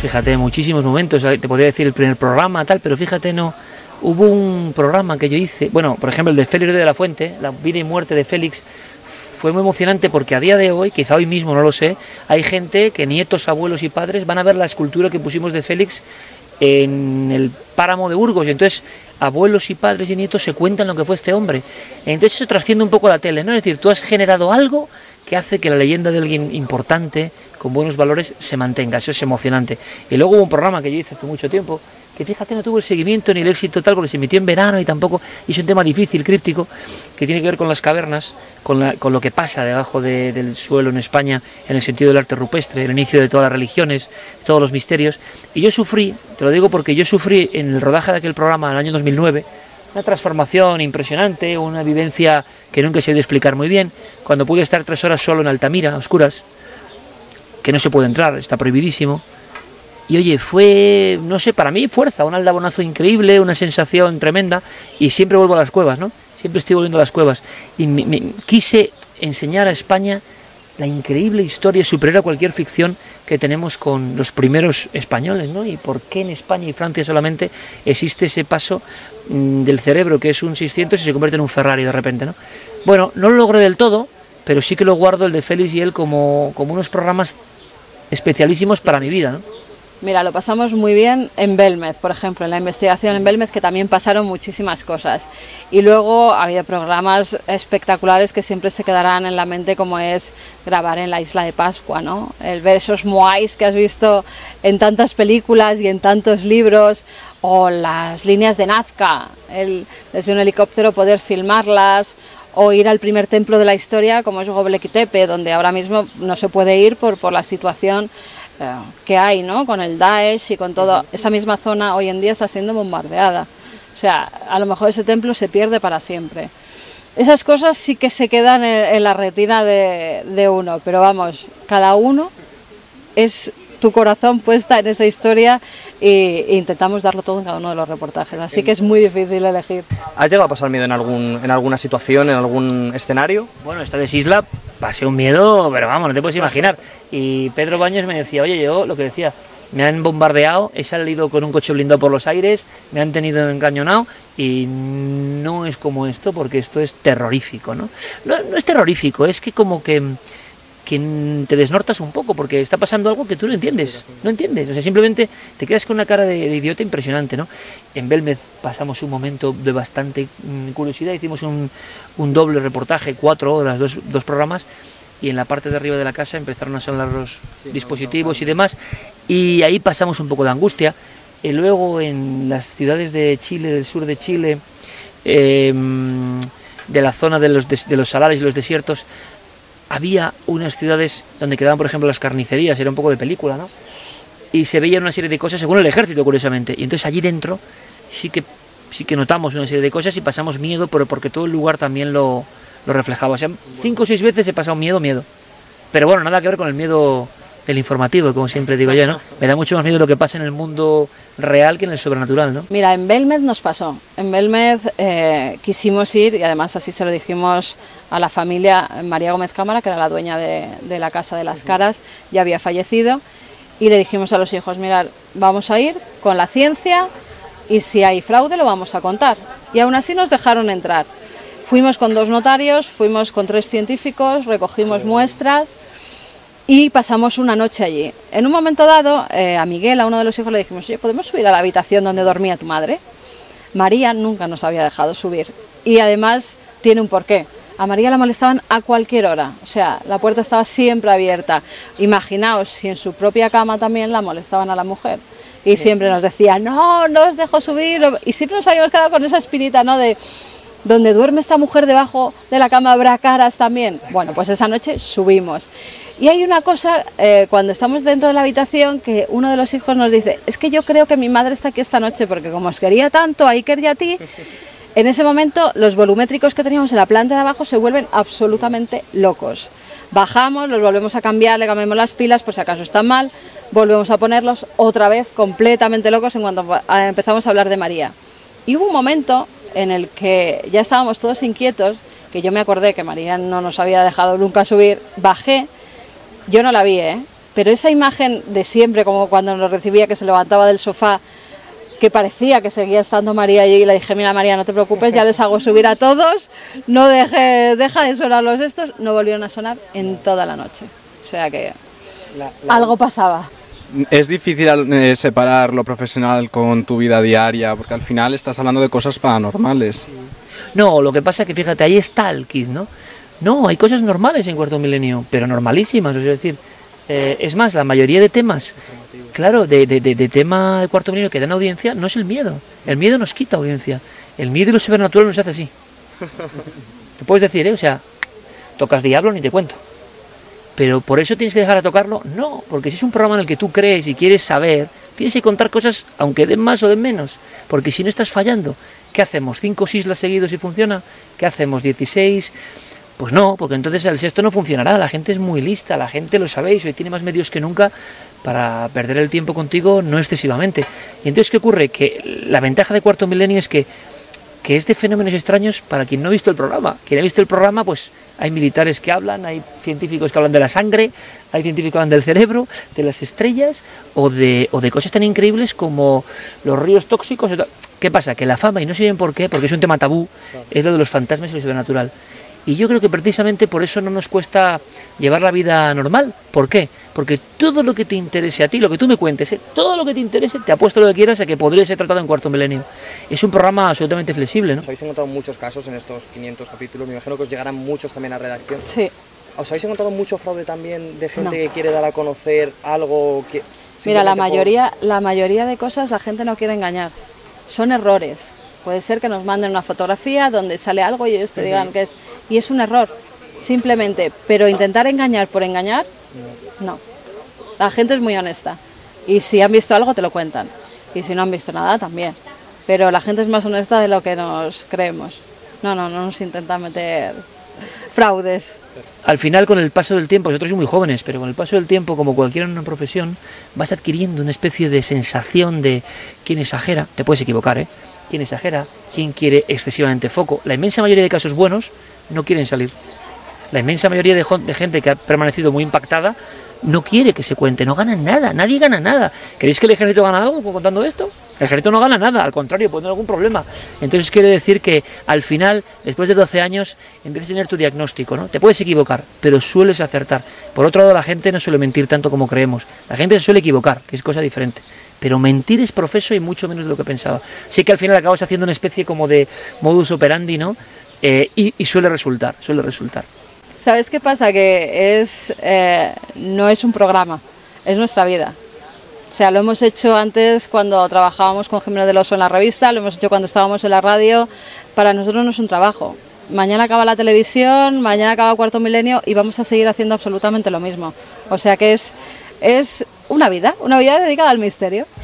fíjate, muchísimos momentos, te podría decir el primer programa, tal, pero fíjate, no, hubo un programa que yo hice, bueno, por ejemplo, el de Félix de la Fuente, la vida y muerte de Félix, fue muy emocionante porque a día de hoy, quizá hoy mismo, no lo sé, hay gente que nietos, abuelos y padres van a ver la escultura que pusimos de Félix en el páramo de Burgos, y entonces abuelos y padres y nietos se cuentan lo que fue este hombre. Entonces eso trasciende un poco la tele, ¿no? Es decir, tú has generado algo que hace que la leyenda de alguien importante, con buenos valores, se mantenga. Eso es emocionante. Y luego hubo un programa que yo hice hace mucho tiempo, que fíjate, no tuvo el seguimiento ni el éxito tal, porque se emitió en verano y tampoco, y es un tema difícil, críptico, que tiene que ver con las cavernas, con lo que pasa debajo del suelo en España, en el sentido del arte rupestre, el inicio de todas las religiones, todos los misterios. Y yo sufrí, te lo digo porque yo sufrí en el rodaje de aquel programa en el año 2009, una transformación impresionante, una vivencia que nunca se ha de explicar muy bien, cuando pude estar 3 horas solo en Altamira, a oscuras, que no se puede entrar, está prohibidísimo. Y oye, fue, no sé, para mí fuerza, un aldabonazo increíble, una sensación tremenda, y siempre vuelvo a las cuevas, ¿no? Siempre estoy volviendo a las cuevas. Y quise enseñar a España la increíble historia superior a cualquier ficción que tenemos con los primeros españoles, ¿no? Y por qué en España y Francia solamente existe ese paso del cerebro, que es un 600 y se convierte en un Ferrari de repente, ¿no? Bueno, no lo logré del todo, pero sí que lo guardo el de Félix y él como unos programas especialísimos para mi vida, ¿no? Mira, lo pasamos muy bien en Belmez, por ejemplo, en la investigación en Belmez, que también pasaron muchísimas cosas. Y luego había programas espectaculares que siempre se quedarán en la mente, como es grabar en la Isla de Pascua, ¿no? El ver esos moais que has visto en tantas películas y en tantos libros, o las líneas de Nazca, desde un helicóptero poder filmarlas, o ir al primer templo de la historia, como es Göbekli Tepe, donde ahora mismo no se puede ir por la situación que hay, ¿no? Con el Daesh y con todo. Esa misma zona hoy en día está siendo bombardeada. O sea, a lo mejor ese templo se pierde para siempre. Esas cosas sí que se quedan en la retina de uno, pero vamos, cada uno es tu corazón puesta en esa historia e intentamos darlo todo en cada uno de los reportajes, así que es muy difícil elegir. ¿Has llegado a pasar miedo en alguna situación, en algún escenario? Bueno, esta de Sisla pasé un miedo, pero vamos, no te puedes imaginar. Y Pedro Baños me decía, oye, yo lo que decía, me han bombardeado, he salido con un coche blindado por los aires, me han tenido encañonado y no es como esto, porque esto es terrorífico, ¿no? No es terrorífico, es que como que te desnortas un poco, porque está pasando algo que tú no entiendes, o sea, simplemente te quedas con una cara de idiota impresionante, ¿no? En Belmez pasamos un momento de bastante curiosidad, hicimos un doble reportaje, 4 horas, dos programas, y en la parte de arriba de la casa empezaron a sonar los dispositivos y demás, y ahí pasamos un poco de angustia. Y luego en las ciudades de Chile, del sur de Chile, de la zona de los salares y los desiertos, había unas ciudades donde quedaban, por ejemplo, las carnicerías, era un poco de película, ¿no? Y se veían una serie de cosas según el ejército, curiosamente. Y entonces allí dentro sí que notamos una serie de cosas y pasamos miedo, pero porque todo el lugar también lo reflejaba. O sea, 5 o 6 veces he pasado miedo. Pero bueno, nada que ver con el miedo del informativo, como siempre digo yo, ¿no? Me da mucho más miedo lo que pasa en el mundo real que en el sobrenatural, ¿no? Mira, en Belmez nos pasó. En Belmez quisimos ir, y además así se lo dijimos a la familia. María Gómez Cámara, que era la dueña de la Casa de las Caras, ya había fallecido, y le dijimos a los hijos, mirad, vamos a ir con la ciencia y si hay fraude lo vamos a contar. Y aún así nos dejaron entrar. Fuimos con 2 notarios, fuimos con 3 científicos, recogimos muestras y pasamos una noche allí. En un momento dado, a Miguel, a uno de los hijos, le dijimos, oye, ¿podemos subir a la habitación donde dormía tu madre? María nunca nos había dejado subir, y además tiene un porqué. A María la molestaban a cualquier hora, o sea, la puerta estaba siempre abierta. Imaginaos si en su propia cama también la molestaban a la mujer. Y siempre nos decía, no os dejo subir. Y siempre nos habíamos quedado con esa espinita, ¿no? De, donde duerme esta mujer debajo de la cama habrá caras también. Bueno, pues esa noche subimos. Y hay una cosa, cuando estamos dentro de la habitación, que uno de los hijos nos dice, es que yo creo que mi madre está aquí esta noche, porque como os quería tanto, ahí quería a ti. En ese momento los volumétricos que teníamos en la planta de abajo se vuelven absolutamente locos. Bajamos, los volvemos a cambiar, le cambiamos las pilas por si acaso están mal, volvemos a ponerlos otra vez completamente locos en cuanto empezamos a hablar de María. Y hubo un momento en el que ya estábamos todos inquietos, que yo me acordé que María no nos había dejado nunca subir, bajé, yo no la vi, pero esa imagen de siempre, como cuando nos recibía, que se levantaba del sofá, que parecía que seguía estando María allí, y le dije, mira María, no te preocupes, ya les hago subir a todos, no deja de sonar los estos, no volvieron a sonar en toda la noche, o sea que algo pasaba. Es difícil separar lo profesional con tu vida diaria, porque al final estás hablando de cosas paranormales. No, lo que pasa es que fíjate, ahí está el kit, ¿no? No, hay cosas normales en Cuarto Milenio, pero normalísimas, es decir, es más, la mayoría de temas, claro, de tema de Cuarto Milenio que dan audiencia, no es el miedo nos quita audiencia, el miedo y lo sobrenatural nos hace así. Te puedes decir, o sea, tocas diablo ni te cuento. Pero por eso tienes que dejar de tocarlo, no, porque si es un programa en el que tú crees y quieres saber, tienes que contar cosas aunque den más o den menos, porque si no estás fallando, ¿qué hacemos? ¿5 islas seguidos y funciona? ¿Qué hacemos? ¿16? Pues no, porque entonces el sexto no funcionará, la gente es muy lista, la gente lo sabéis, hoy tiene más medios que nunca para perder el tiempo contigo no excesivamente. Y entonces, ¿qué ocurre? Que la ventaja de Cuarto Milenio es que es de fenómenos extraños para quien no ha visto el programa. Quien ha visto el programa, pues hay militares que hablan, hay científicos que hablan de la sangre, hay científicos que hablan del cerebro, de las estrellas o de cosas tan increíbles como los ríos tóxicos. ¿Qué pasa? Que la fama, y no sé bien por qué, porque es un tema tabú, es lo de los fantasmas y lo sobrenatural. Y yo creo que precisamente por eso no nos cuesta llevar la vida normal. ¿Por qué? Porque todo lo que te interese a ti, lo que tú me cuentes, todo lo que te interese, te apuesto lo que quieras a que podría ser tratado en Cuarto Milenio. Es un programa absolutamente flexible, ¿no? Os habéis encontrado muchos casos en estos 500 capítulos, me imagino que os llegarán muchos también a redacción. Sí. ¿Os habéis encontrado mucho fraude también de gente que quiere dar a conocer algo que... Mira, la mayoría de cosas la gente no quiere engañar, son errores. Puede ser que nos manden una fotografía donde sale algo y ellos te digan que es... Y es un error, simplemente. Pero intentar engañar por engañar, no. La gente es muy honesta. Y si han visto algo, te lo cuentan. Y si no han visto nada, también. Pero la gente es más honesta de lo que nos creemos. No nos intentan meter fraudes. Al final, con el paso del tiempo, vosotros sois muy jóvenes, pero con el paso del tiempo, como cualquiera en una profesión, vas adquiriendo una especie de sensación de quién exagera, te puedes equivocar, ¿eh? Quién exagera, quién quiere excesivamente foco. La inmensa mayoría de casos buenos no quieren salir. La inmensa mayoría de gente que ha permanecido muy impactada no quiere que se cuente, no ganan nada, nadie gana nada. ¿Queréis que el ejército gane algo contando esto? El ejército no gana nada, al contrario, puede tener algún problema. Entonces quiere decir que al final, después de 12 años, empiezas a tener tu diagnóstico, ¿no? Te puedes equivocar, pero sueles acertar. Por otro lado, la gente no suele mentir tanto como creemos. La gente se suele equivocar, que es cosa diferente. Pero mentir es profeso y mucho menos de lo que pensaba. Sí que al final acabas haciendo una especie como de modus operandi, ¿no? Y suele resultar. ¿Sabes qué pasa? Que no es un programa, es nuestra vida. O sea, lo hemos hecho antes cuando trabajábamos con Jiménez del Oso en la revista, lo hemos hecho cuando estábamos en la radio. Para nosotros no es un trabajo. Mañana acaba la televisión, mañana acaba Cuarto Milenio y vamos a seguir haciendo absolutamente lo mismo. O sea que es una vida dedicada al misterio.